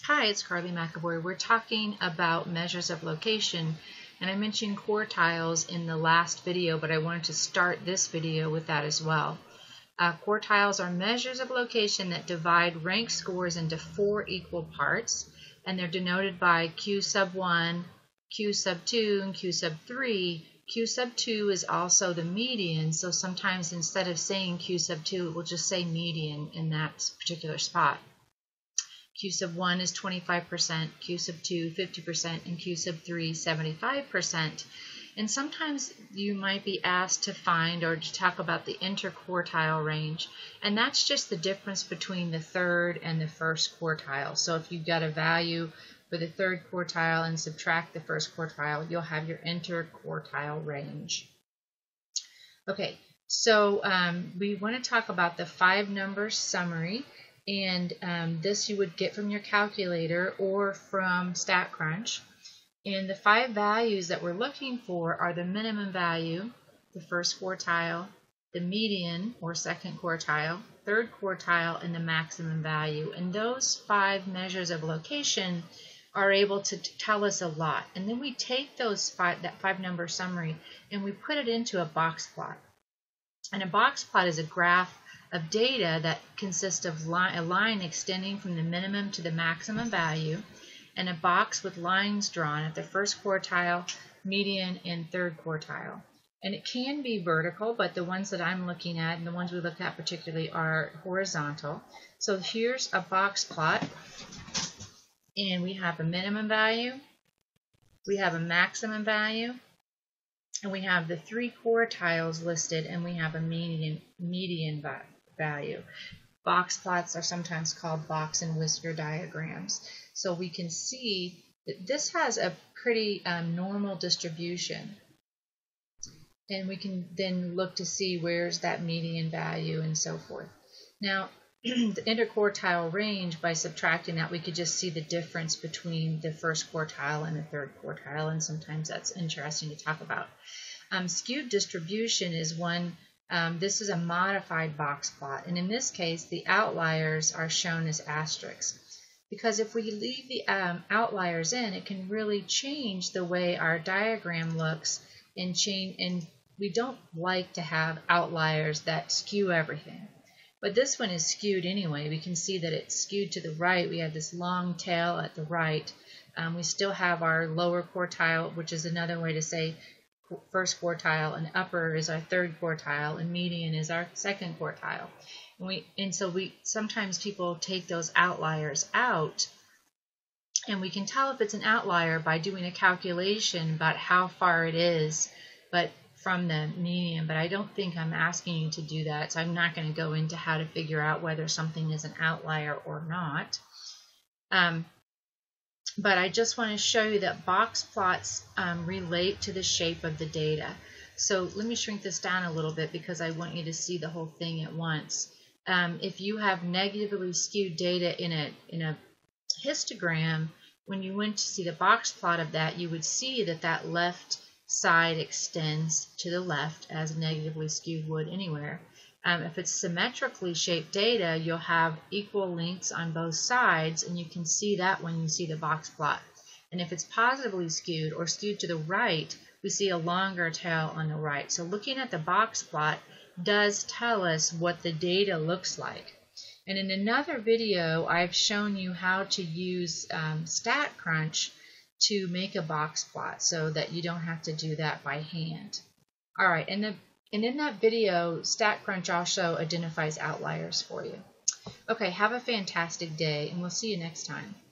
Hi, it's Carly McAvoy. We're talking about measures of location, and I mentioned quartiles in the last video, but I wanted to start this video with that as well. Quartiles are measures of location that divide rank scores into 4 equal parts, and they're denoted by Q sub 1, Q sub 2, and Q sub 3. Q sub 2 is also the median, so sometimes instead of saying Q sub 2, it will just say median in that particular spot. Q sub 1 is 25%, Q sub 2 50%, and Q sub 3 75%. And sometimes you might be asked to find or to talk about the interquartile range, and that's just the difference between the third and the first quartile. So if you've got a value for the third quartile and subtract the first quartile, you'll have your interquartile range. Okay, so we want to talk about the 5-number summary. And this you would get from your calculator or from StatCrunch. And the 5 values that we're looking for are the minimum value, the first quartile, the median or second quartile, third quartile, and the maximum value. And those 5 measures of location are able to tell us a lot. And then we take those that 5-number summary and we put it into a box plot. And a box plot is a graph of data that consists of a line extending from the minimum to the maximum value, and a box with lines drawn at the first quartile, median, and third quartile. And it can be vertical, but the ones that I'm looking at, and the ones we look at particularly, are horizontal. So here's a box plot, and we have a minimum value, we have a maximum value, and we have the 3 quartiles listed, and we have a median value. Box plots are sometimes called box and whisker diagrams. So we can see that this has a pretty normal distribution. And we can then look to see where's that median value and so forth. Now, the interquartile range, by subtracting that, we could just see the difference between the first quartile and the third quartile, and sometimes that's interesting to talk about. Skewed distribution is one. This is a modified box plot, and in this case the outliers are shown as asterisks, because if we leave the outliers in, it can really change the way our diagram looks, and we don't like to have outliers that skew everything. But this one is skewed anyway. We can see that it's skewed to the right. We have this long tail at the right. We still have our lower quartile, which is another way to say first quartile, and upper is our third quartile, and median is our second quartile. And so sometimes people take those outliers out, and we can tell if it's an outlier by doing a calculation about how far it is from the median, but I don't think I'm asking you to do that, so I'm not going to go into how to figure out whether something is an outlier or not. But I just want to show you that box plots relate to the shape of the data. So let me shrink this down a little bit because I want you to see the whole thing at once. If you have negatively skewed data in a histogram, when you went to see the box plot of that, you would see that that left side extends to the left, as negatively skewed would anywhere. If it's symmetrically shaped data, you'll have equal lengths on both sides, and you can see that when you see the box plot. And if it's positively skewed or skewed to the right, we see a longer tail on the right. So looking at the box plot does tell us what the data looks like. And in another video, I've shown you how to use StatCrunch to make a box plot so that you don't have to do that by hand. All right, and in that video, StatCrunch also identifies outliers for you. Okay, have a fantastic day, and we'll see you next time.